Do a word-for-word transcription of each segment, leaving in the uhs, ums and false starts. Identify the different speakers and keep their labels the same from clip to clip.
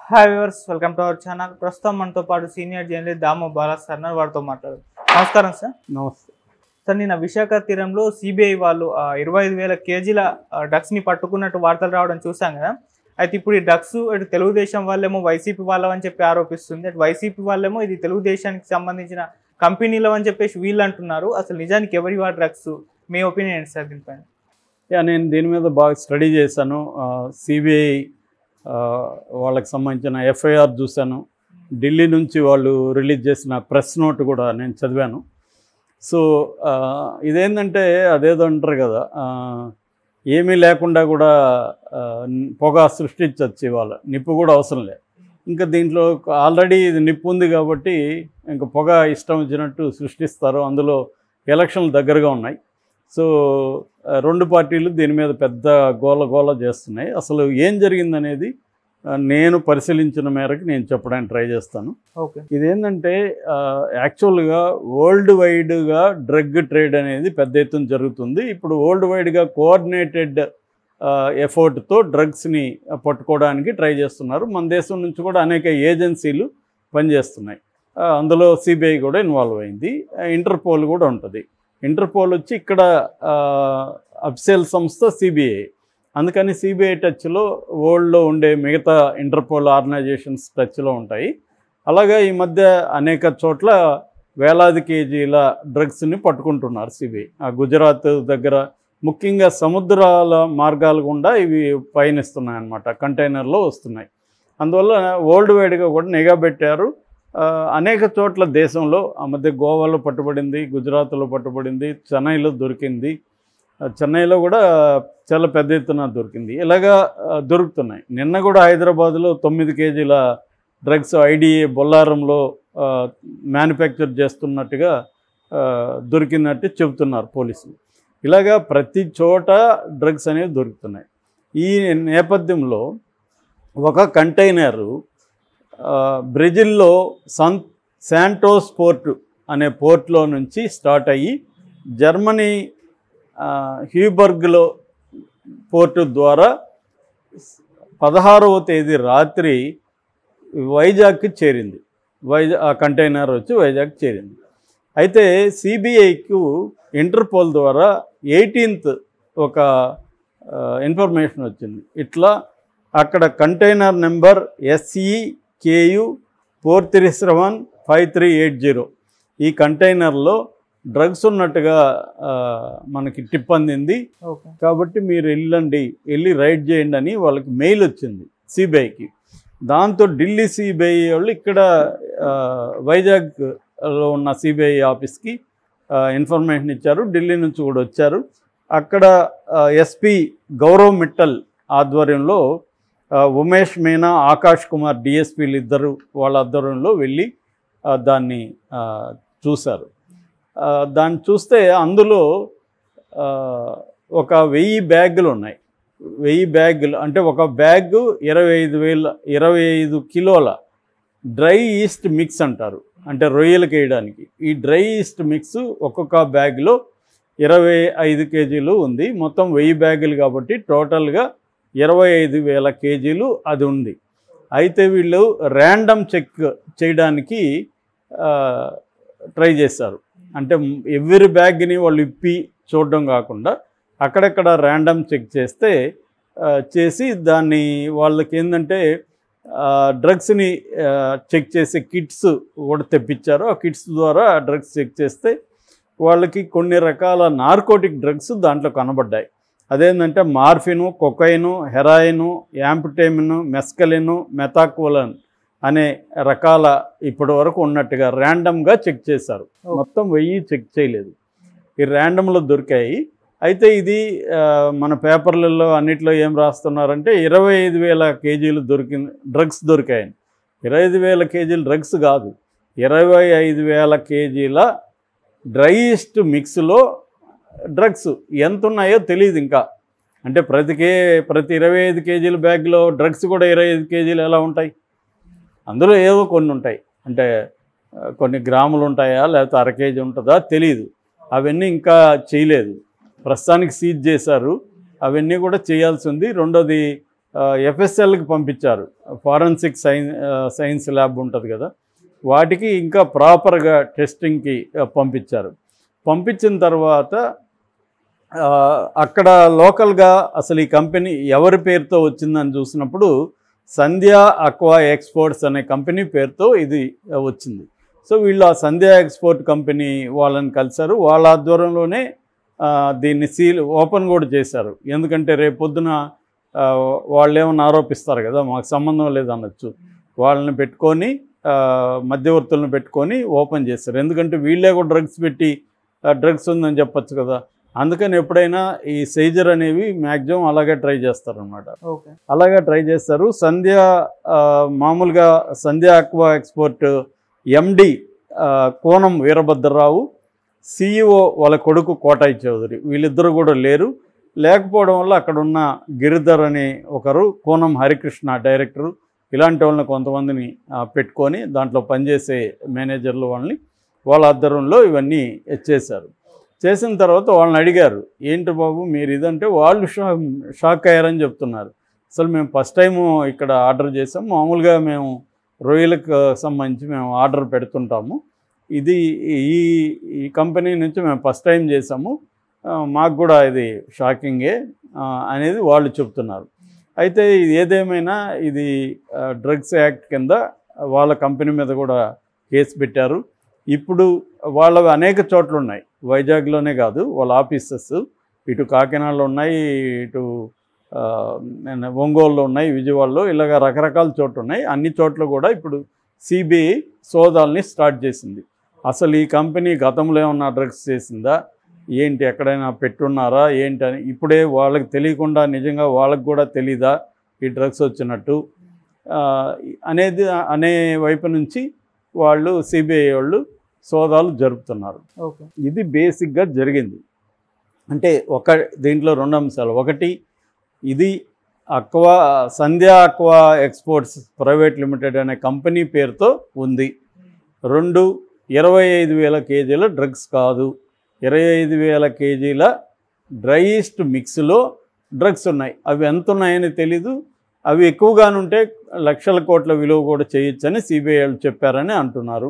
Speaker 1: Hi viewers, welcome to our channel. ప్రస్తుతం మనతో పాటు senior journalist Damo Bala sir వారితో మాట్లాడారు. నమస్కారం సార్.
Speaker 2: నమస్తే
Speaker 1: సార్, నిన్న విశాఖ తీరంలో సిబిఐ వాళ్ళు ఇరవై ఐదు వేల కేజీల డ్రగ్స్ని పట్టుకున్నట్టు వార్తలు రావడం చూసాం కదా. అయితే ఇప్పుడు ఈ డ్రగ్స్ అటు తెలుగుదేశం వాళ్ళేమో వైసీపీ వాళ్ళని చెప్పి ఆరోపిస్తుంది, అటు వైసీపీ వాళ్ళేమో ఇది తెలుగుదేశానికి సంబంధించిన కంపెనీలు అని చెప్పేసి వీళ్ళు అంటున్నారు. అసలు నిజానికి ఎవరి వా డ్రగ్స్? మీ ఒపీనియన్ ఏంటి సార్ దీనిపైన?
Speaker 2: యా నేను దీని మీద బాగా స్టడీ చేశాను. సిబిఐ వాళ్ళకి సంబంధించిన ఎఫ్ఐఆర్ చూశాను. ఢిల్లీ నుంచి వాళ్ళు రిలీజ్ చేసిన ప్రెస్ నోట్ కూడా నేను చదివాను. సో ఇదేంటంటే అదేదో అంటారు కదా, ఏమీ లేకుండా కూడా పొగ సృష్టించవచ్చు. ఇవాళ నిప్పు కూడా అవసరం లేదు. ఇంకా దీంట్లో ఆల్రెడీ ఇది నిప్పు ఉంది కాబట్టి ఇంకా పొగ ఇష్టం వచ్చినట్టు సృష్టిస్తారు. అందులో ఎలక్షన్లు దగ్గరగా ఉన్నాయి. సో రెండు పార్టీలు దీని మీద పెద్ద గోల గోల చేస్తున్నాయి. అసలు ఏం జరిగిందనేది నేను పరిశీలించిన మేరకు నేను చెప్పడానికి ట్రై చేస్తాను.
Speaker 1: ఓకే,
Speaker 2: ఇదేంటంటే యాక్చువల్గా వరల్డ్ వైడ్గా డ్రగ్ ట్రేడ్ అనేది పెద్ద ఎత్తున జరుగుతుంది. ఇప్పుడు వరల్డ్ వైడ్గా కోఆర్డినేటెడ్ ఎఫర్ట్తో డ్రగ్స్ని పట్టుకోవడానికి ట్రై చేస్తున్నారు. మన దేశం నుంచి కూడా అనేక ఏజెన్సీలు పనిచేస్తున్నాయి. అందులో సిబిఐ కూడా ఇన్వాల్వ్ అయింది, ఇంటర్పోల్ కూడా ఉంటుంది. ఇంటర్పోల్ వచ్చి ఇక్కడ అఫీషియల్ సంస్థ సిబిఐ. అందుకని సిబిఐ టచ్లో వరల్డ్లో ఉండే మిగతా ఇంటర్పోల్ ఆర్గనైజేషన్స్ టచ్లో ఉంటాయి. అలాగా ఈ మధ్య అనేక చోట్ల వేలాది కేజీల డ్రగ్స్ని పట్టుకుంటున్నారు సిబిఐ. ఆ గుజరాత్ దగ్గర ముఖ్యంగా సముద్రాల మార్గాల గుండా ఇవి పయనిస్తున్నాయి అన్నమాట, కంటైనర్లో వస్తున్నాయి. అందువల్ల వరల్డ్ వైడ్గా కూడా నిఘా పెట్టారు. అనేక చోట్ల దేశంలో ఆ మధ్య గోవాలో పట్టుబడింది, గుజరాత్లో పట్టుబడింది, చెన్నైలో దొరికింది. చెన్నైలో కూడా చాలా పెద్ద ఎత్తున దొరికింది. ఇలాగా దొరుకుతున్నాయి. నిన్న కూడా హైదరాబాద్లో తొమ్మిది కేజీల డ్రగ్స్ ఐడిఏ బొల్లారంలో మ్యానుఫ్యాక్చర్ చేస్తున్నట్టుగా దొరికినట్టు చెబుతున్నారు పోలీసులు. ఇలాగా ప్రతి చోట డ్రగ్స్ అనేవి దొరుకుతున్నాయి. ఈ నేపథ్యంలో ఒక కంటైనరు బ్రెజిల్లో సన్ శాంటోస్ పోర్ట్ అనే పోర్ట్లో నుంచి స్టార్ట్ అయ్యి జర్మనీ హ్యూబర్గ్లో పోర్టు ద్వారా పదహారవ తేదీ రాత్రి వైజాగ్కి చేరింది. వైజాగ్ ఆ కంటైనర్ వచ్చి వైజాగ్ చేరింది. అయితే సిబిఐకు ఇంటర్పోల్ ద్వారా ఎయిటీన్త్ ఒక ఇన్ఫర్మేషన్ వచ్చింది. ఇట్లా అక్కడ container number SE KU four three seven five three eight zero ఈ కంటైనర్లో డ్రగ్స్ ఉన్నట్టుగా మనకి టిప్ అందింది. కాబట్టి మీరు వెళ్ళండి, వెళ్ళి రైడ్ చేయండి అని వాళ్ళకి మెయిల్ వచ్చింది సిబిఐకి. దాంతో ఢిల్లీ సిబిఐ వాళ్ళు ఇక్కడ వైజాగ్లో ఉన్న సిబిఐ ఆఫీస్కి ఇన్ఫర్మేషన్ ఇచ్చారు. ఢిల్లీ నుంచి కూడా వచ్చారు. అక్కడ ఎస్పీ గౌరవ్ మిట్టల్ ఆధ్వర్యంలో ఉమేష్ మీనా, ఆకాష్ కుమార్ డిఎస్పీలు ఇద్దరు వాళ్ళ ఆధ్వర్యంలో వెళ్ళి దాన్ని చూశారు. దాన్ని చూస్తే అందులో ఒక వెయ్యి బ్యాగులు ఉన్నాయి. వెయ్యి బ్యాగులు అంటే ఒక బ్యాగ్ ఇరవై ఐదు వేల ఇరవై ఐదు కిలోల డ్రై ఈస్ట్ మిక్స్ అంటారు, అంటే రొయ్యలకు వేయడానికి. ఈ డ్రై ఈస్ట్ మిక్స్ ఒక్కొక్క బ్యాగ్లో ఇరవై ఐదు కేజీలు ఉంది. మొత్తం వెయ్యి బ్యాగులు కాబట్టి టోటల్గా ఇరవై ఐదు వేల కేజీలు అది ఉంది. అయితే వీళ్ళు ర్యాండమ్ చెక్ చేయడానికి ట్రై చేశారు. అంటే ఎవ్రీ బ్యాగ్ని వాళ్ళు ఇప్పి చూడడం కాకుండా అక్కడక్కడ ర్యాండమ్ చెక్ చేస్తే చేసి దాన్ని వాళ్ళకి ఏంటంటే డ్రగ్స్ని చెక్ చేసే కిట్స్ కూడా తెప్పించారు. ఆ కిట్స్ ద్వారా డ్రగ్స్ చెక్ చేస్తే వాళ్ళకి కొన్ని రకాల నార్కోటిక్ డ్రగ్స్ దాంట్లో కనబడ్డాయి. అదేంటంటే మార్ఫిను, కొకైను, హెరాయిను, యాంపిటైమిన్, మెస్కలిను, మెథాక్వలన్ అనే రకాల ఇప్పటి వరకు ఉన్నట్టుగా ర్యాండమ్గా చెక్ చేశారు. మొత్తం వెయ్యి చెక్ చేయలేదు, ఈ ర్యాండమ్లో దొరికాయి. అయితే ఇది మన పేపర్లలో అన్నిట్లో ఏం రాస్తున్నారంటే ఇరవై ఐదు వేల కేజీలు దొరికింది డ్రగ్స్ దొరికాయని. ఇరవై ఐదు వేల కేజీలు డ్రగ్స్ కాదు, ఇరవై ఐదు వేల కేజీల డ్రైయెస్ట్ మిక్స్లో డ్రగ్స్ ఎంత ఉన్నాయో తెలియదు ఇంకా. అంటే ప్రతికే ప్రతి ఇరవై ఐదు కేజీల బ్యాగ్లో డ్రగ్స్ కూడా ఇరవై ఐదు కేజీలు ఎలా ఉంటాయి? అందులో ఏవో కొన్ని ఉంటాయి, అంటే కొన్ని గ్రాములు ఉంటాయా లేకపోతే అర కేజీ ఉంటుందా తెలియదు. అవన్నీ ఇంకా చేయలేదు, ప్రస్తుతానికి సీజ్ చేశారు. అవన్నీ కూడా చేయాల్సి ఉంది. రెండోది ఎఫ్ఎస్ఎల్కి పంపించారు. ఫారెన్సిక్ సైన్ సైన్స్ ల్యాబ్ ఉంటుంది కదా, వాటికి ఇంకా ప్రాపర్గా టెస్టింగ్కి పంపించారు. పంపించిన తర్వాత అక్కడ లోకల్గా అసలు ఈ కంపెనీ ఎవరి పేరుతో వచ్చిందని చూసినప్పుడు సంధ్యా అక్వా ఎక్స్పోర్ట్స్ అనే కంపెనీ పేరుతో ఇది వచ్చింది. సో వీళ్ళు ఆ సంధ్యా ఎక్స్పోర్ట్ కంపెనీ వాళ్ళని కలిశారు. వాళ్ళ ఆధ్వర్యంలోనే దీన్ని సీల్ ఓపెన్ కూడా చేశారు. ఎందుకంటే రేపు పొద్దున వాళ్ళు ఏమన్నా ఆరోపిస్తారు కదా, మాకు సంబంధం లేదనొచ్చు. వాళ్ళని పెట్టుకొని మధ్యవర్తులను పెట్టుకొని ఓపెన్ చేస్తారు. ఎందుకంటే వీళ్ళే కూడా డ్రగ్స్ పెట్టి డ్రగ్స్ ఉందని చెప్పచ్చు కదా. అందుకని ఎప్పుడైనా ఈ సైజర్ అనేవి మ్యాక్సిమం అలాగే ట్రై చేస్తారనమాట.
Speaker 1: ఓకే,
Speaker 2: అలాగే ట్రై చేస్తారు. సంధ్య మామూలుగా Sandhya aqua export MD Konam Veerabhadrarao, CEO వాళ్ళ కొడుకు కోటాయి చౌదరి, వీళ్ళిద్దరూ కూడా లేరు. లేకపోవడం వల్ల అక్కడ ఉన్న గిరిధర్ అని ఒకరు, కోనం హరికృష్ణ డైరెక్టరు, ఇలాంటి వాళ్ళని కొంతమందిని పెట్టుకొని దాంట్లో పనిచేసే మేనేజర్లు వాళ్ళని వాళ్ళ ఆధ్వర్యంలో ఇవన్నీ చేశారు. చేసిన తర్వాత వాళ్ళని అడిగారు, ఏంటి బాబు మీరు ఇదంటే వాళ్ళు షా షాక్ అయ్యారని చెప్తున్నారు. అసలు మేము ఫస్ట్ టైము ఇక్కడ ఆర్డర్ చేసాం, మామూలుగా మేము రొయ్యలకు సంబంధించి మేము ఆర్డర్ పెడుతుంటాము, ఇది ఈ ఈ కంపెనీ నుంచి మేము ఫస్ట్ టైం చేసాము, మాకు కూడా ఇది షాకింగే అనేది వాళ్ళు చెప్తున్నారు. అయితే ఇది ఏదేమైనా ఇది డ్రగ్స్ యాక్ట్ కింద వాళ్ళ కంపెనీ మీద కూడా కేసు పెట్టారు. ఇప్పుడు వాళ్ళవి అనేక చోట్ల ఉన్నాయి, వైజాగ్లోనే కాదు వాళ్ళ ఆఫీసెస్, ఇటు కాకినాడలో ఉన్నాయి, ఇటు ఒంగోలులో ఉన్నాయి, విజయవాడలో, ఇలాగ రకరకాల చోట్ల ఉన్నాయి. అన్ని చోట్ల కూడా ఇప్పుడు సిబిఐ సోదాల్ని స్టార్ట్ చేసింది. అసలు ఈ కంపెనీ గతంలో ఏమన్నా డ్రగ్స్ చేసిందా ఏంటి, ఎక్కడైనా పెట్టున్నారా ఏంటి అని ఇప్పుడే వాళ్ళకి తెలియకుండా నిజంగా వాళ్ళకి కూడా తెలీదా ఈ డ్రగ్స్ వచ్చినట్టు అనేది అనే వైపు నుంచి వాళ్ళు సిబిఐ వాళ్ళు సోదాలు జరుపుతున్నారు.
Speaker 1: ఓకే,
Speaker 2: ఇది బేసిక్గా జరిగింది. అంటే ఒక దీంట్లో రెండు అంశాలు, ఒకటి ఇది aqua Sandhya aqua exports private limited అనే కంపెనీ పేరుతో ఉంది. రెండు, ఇరవై ఐదు వేల కేజీల డ్రగ్స్ కాదు, ఇరవై ఐదు వేల కేజీల డ్రైయెస్ట్ మిక్స్లో డ్రగ్స్ ఉన్నాయి. అవి ఎంత ఉన్నాయని తెలీదు, అవి ఎక్కువగానుంటే లక్షల కోట్ల విలువ కూడా చేయొచ్చని సిబిఐ వాళ్ళు చెప్పారని అంటున్నారు.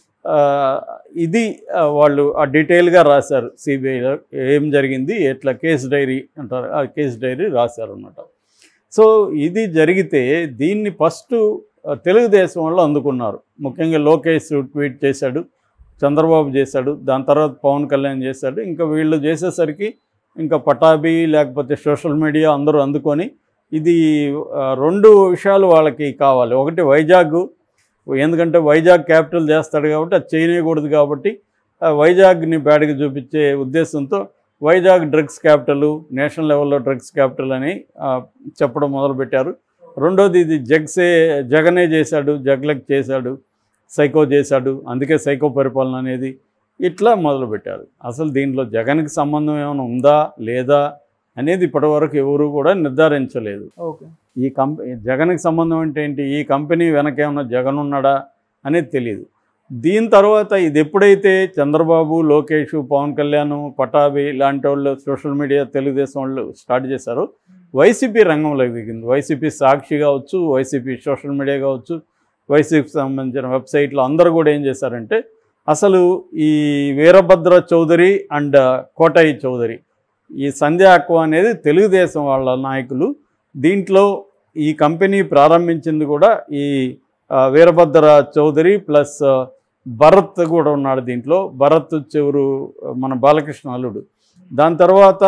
Speaker 2: ఇది వాళ్ళు ఆ డీటెయిల్గా రాశారు సిబిఐలో ఏం జరిగింది, ఎట్లా కేసు డైరీ అంటారు, ఆ కేసు డైరీ రాశారు అన్నమాట. సో ఇది జరిగితే దీన్ని ఫస్ట్ తెలుగుదేశం వాళ్ళు అందుకున్నారు. ముఖ్యంగా లోకేష్ ట్వీట్ చేశాడు, చంద్రబాబు చేశాడు, దాని తర్వాత పవన్ కళ్యాణ్ చేశాడు. ఇంకా వీళ్ళు చేసేసరికి ఇంకా పటాబీ లేకపోతే సోషల్ మీడియా అందరూ అందుకొని ఇది రెండు విషయాలు వాళ్ళకి కావాలి. ఒకటి వైజాగ్, ఎందుకంటే వైజాగ్ క్యాపిటల్ చేస్తాడు కాబట్టి అది చేయకూడదు కాబట్టి వైజాగ్ని బ్యాడ్గా చూపించే ఉద్దేశంతో వైజాగ్ డ్రగ్స్ క్యాపిటల్, నేషనల్ లెవెల్లో డ్రగ్స్ క్యాపిటల్ అని చెప్పడం మొదలుపెట్టారు. రెండోది ఇది జగ్సే జగనే చేశాడు, జగ్లక్ చేశాడు, సైకో చేశాడు, అందుకే సైకో పరిపాలన అనేది ఇట్లా మొదలుపెట్టారు. అసలు దీంట్లో జగన్కి సంబంధం ఏమైనా ఉందా లేదా అనేది ఇప్పటివరకు ఎవరు కూడా నిర్ధారించలేదు.
Speaker 1: ఓకే,
Speaker 2: ఈ కంపెనీ జగన్కి సంబంధం అంటే ఏంటి, ఈ కంపెనీ వెనక ఏమన్నా జగన్ ఉన్నాడా అనేది తెలియదు. దీని తర్వాత ఇది ఎప్పుడైతే చంద్రబాబు, లోకేష్, పవన్ కళ్యాణ్, పటాబి లాంటి వాళ్ళు సోషల్ మీడియా తెలుగుదేశం వాళ్ళు స్టార్ట్ చేశారో వైసీపీ రంగంలోకి దిగింది. వైసీపీ సాక్షి కావచ్చు, వైసీపీ సోషల్ మీడియా కావచ్చు, వైసీపీకి సంబంధించిన వెబ్సైట్లు అందరూ కూడా ఏం చేశారంటే అసలు ఈ వీరభద్ర చౌదరి అండ్ కోటాయి చౌదరి, ఈ సంధ్యా అక్వా అనేది తెలుగుదేశం వాళ్ళ నాయకులు. దీంట్లో ఈ కంపెనీ ప్రారంభించింది కూడా ఈ వీరభద్ర చౌదరి ప్లస్ భరత్ కూడా ఉన్నాడు దీంట్లో. భరత్ చెవురు మన బాలకృష్ణ అల్లుడు. దాని తర్వాత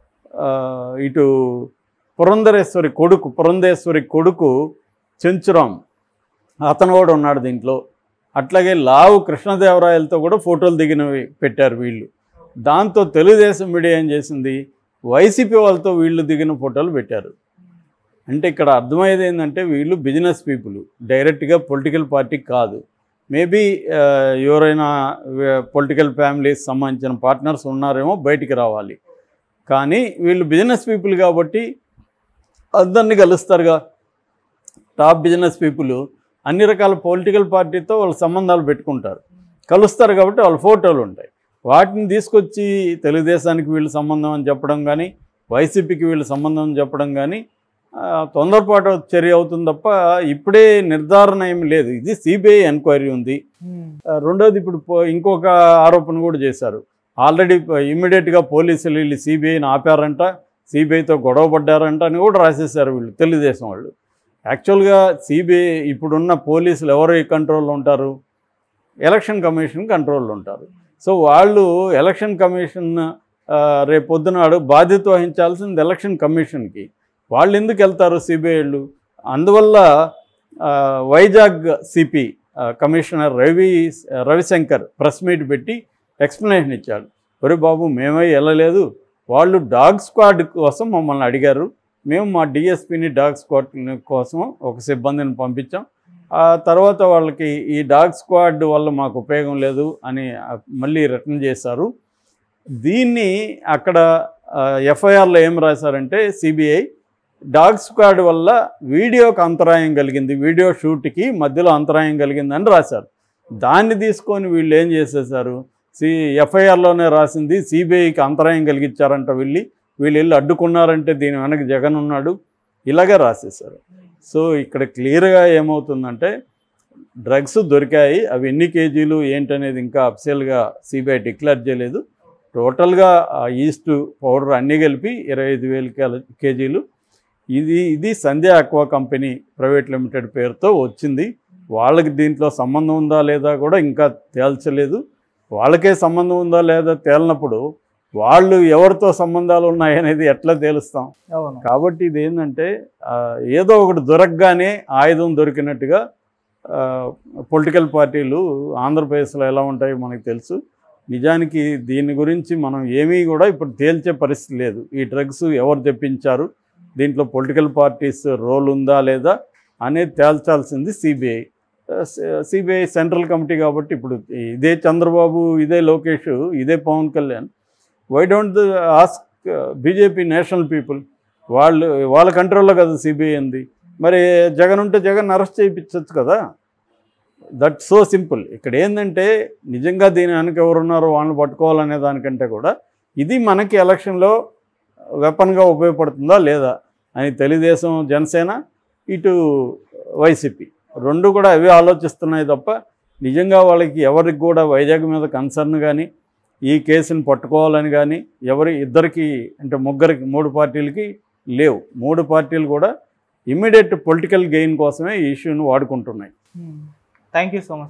Speaker 2: ఇటు పురంధరేశ్వరి కొడుకు పురంధేశ్వరి కొడుకు చెంచురాం, అతను కూడా ఉన్నాడు దీంట్లో. అట్లాగే లావు కృష్ణదేవరాయలతో కూడా ఫోటోలు దిగినవి పెట్టారు వీళ్ళు. దాంతో తెలుగుదేశం మీడియా ఏం చేసింది, వైసీపీ వాళ్ళతో వీళ్ళు దిగిన ఫోటోలు పెట్టారు. అంటే ఇక్కడ అర్థమయ్యేది ఏంటంటే వీళ్ళు బిజినెస్ పీపుల్, డైరెక్ట్గా పొలిటికల్ పార్టీ కాదు. మేబీ ఎవరైనా పొలిటికల్ ఫ్యామిలీస్ సంబంధించిన పార్ట్నర్స్ ఉన్నారేమో బయటికి రావాలి, కానీ వీళ్ళు బిజినెస్ పీపుల్ కాబట్టి అందరినీ కలుస్తారుగా. టాప్ బిజినెస్ పీపుల్ అన్ని రకాల పొలిటికల్ పార్టీతో వాళ్ళ సంబంధాలు పెట్టుకుంటారు, కలుస్తారు కాబట్టి వాళ్ళ ఫోటోలు ఉంటాయి. వాటిని తీసుకొచ్చి తెలుగుదేశానికి వీళ్ళు సంబంధం అని చెప్పడం కానీ, వైసీపీకి వీళ్ళు సంబంధం అని చెప్పడం కానీ తొందరపాటు చర్య అవుతుంది తప్ప ఇప్పుడే నిర్ధారణ ఏమి లేదు. ఇది సిబిఐ ఎంక్వైరీ ఉంది. రెండోది ఇప్పుడు ఇంకొక ఆరోపణ కూడా చేశారు. ఆల్రెడీ ఇమ్మీడియట్గా పోలీసులు వీళ్ళు సిబిఐని ఆపారంట, సిబిఐతో గొడవ పడ్డారంట అని కూడా రాసేసారు వీళ్ళు, తెలుగుదేశం వాళ్ళు. యాక్చువల్గా సిబిఐ ఇప్పుడున్న పోలీసులు ఎవరు కంట్రోల్లో ఉంటారు? ఎలక్షన్ కమిషన్ కంట్రోల్లో ఉంటారు. సో వాళ్ళు ఎలక్షన్ కమిషన్ రేపు పొద్దునాడు బాధ్యత వహించాల్సింది ఎలక్షన్ కమిషన్కి. వాళ్ళు ఎందుకు వెళ్తారు సిబిఐలు? అందువల్ల Vizag CP commissioner Ravi Ravishankar press meet పెట్టి ఎక్స్ప్లెనేషన్ ఇచ్చాడు. ఒరే బాబు, మేమై వెళ్ళలేదు, వాళ్ళు డాగ్ స్క్వాడ్ కోసం మమ్మల్ని అడిగారు, మేము మా డిఎస్పీని డాగ్ స్క్వాడ్ కోసం ఒక సిబ్బందిని పంపించాం, ఆ తర్వాత వాళ్ళకి ఈ డాగ్ స్క్వాడ్ వల్ల మాకు ఉపయోగం లేదు అని మళ్ళీ రిటర్న్ చేశారు. దీన్ని అక్కడ ఎఫ్ఐఆర్లో ఏం రాశారంటే సిబిఐ డాగ్ స్క్వాడ్ వల్ల వీడియోకి అంతరాయం కలిగింది, వీడియో షూట్కి మధ్యలో అంతరాయం కలిగిందని రాశారు. దాన్ని తీసుకొని వీళ్ళు ఏం చేసేసారు, సి ఎఫ్ఐఆర్లోనే రాసింది సిబిఐకి అంతరాయం కలిగించారంట వీళ్ళు వీళ్ళు వెళ్ళి అడ్డుకున్నారంటే దీని వెనక జగన్ ఉన్నాడు, ఇలాగే రాసేసారు. సో ఇక్కడ క్లియర్గా ఏమవుతుందంటే డ్రగ్స్ దొరికాయి, అవి ఎన్ని కేజీలు ఏంటనేది ఇంకా అఫిషియల్గా సిబిఐ డిక్లేర్ చేయలేదు. టోటల్గా ఈస్ట్ పౌడర్ అన్నీ కలిపి ఇరవై ఐదు వేల కేజీలు. ఇది ఇది Sandhya aqua company private limited పేరుతో వచ్చింది. వాళ్ళకి దీంట్లో సంబంధం ఉందా లేదా కూడా ఇంకా తేల్చలేదు. వాళ్ళకే సంబంధం ఉందా లేదా తేలినప్పుడు వాళ్ళు ఎవరితో సంబంధాలు ఉన్నాయనేది ఎట్లా తేలుస్తాం? కాబట్టి ఇది ఏంటంటే ఏదో ఒకటి దొరకగానే ఆయుధం దొరికినట్టుగా పొలిటికల్ పార్టీలు ఆంధ్రప్రదేశ్లో ఎలా ఉంటాయో మనకు తెలుసు. నిజానికి దీని గురించి మనం ఏమీ కూడా ఇప్పుడు తేల్చే పరిస్థితి లేదు. ఈ డ్రగ్స్ ఎవరు తెప్పించారు, దీంట్లో పొలిటికల్ పార్టీస్ రోల్ ఉందా లేదా అనేది తేల్చాల్సింది సిబిఐ. సిబిఐ సెంట్రల్ కమిటీ కాబట్టి ఇప్పుడు ఇదే చంద్రబాబు, ఇదే లోకేష్, ఇదే Pawan Kalyan, why don't ask BJP national people? వాళ్ళు వాళ్ళ కంట్రోల్లో కదా సిబిఐ ఉంది. మరి జగన్ ఉంటే జగన్ అరెస్ట్ చేయించవచ్చు కదా. That so simple. ఇక్కడ ఏంటంటే నిజంగా దీని వెనక ఎవరున్నారో వాళ్ళని పట్టుకోవాలనే దానికంటే కూడా ఇది మనకి ఎలక్షన్లో వెపన్గా ఉపయోగపడుతుందా లేదా అని తెలుగుదేశం, జనసేన, ఇటు వైసీపీ రెండు కూడా అవి ఆలోచిస్తున్నాయి తప్ప నిజంగా వాళ్ళకి ఎవరికి కూడా వైజాగ్ మీద కన్సర్న్ కానీ ఈ కేసుని పట్టుకోవాలని కానీ ఎవరి ఇద్దరికి అంటే ముగ్గురికి మూడు పార్టీలకి లేవు. మూడు పార్టీలు కూడా ఇమ్మీడియట్ పొలిటికల్ గెయిన్ కోసమే ఈ ఇష్యూని వాడుకుంటున్నాయి.
Speaker 1: Thank you so much.